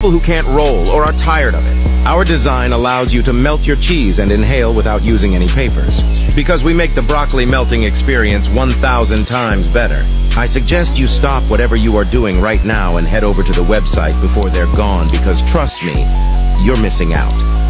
people who can't roll or are tired of it. Our design allows you to melt your cheese and inhale without using any papers. Because we make the broccoli melting experience 1,000 times better, I suggest you stop whatever you are doing right now and head over to the website before they're gone, because trust me, you're missing out.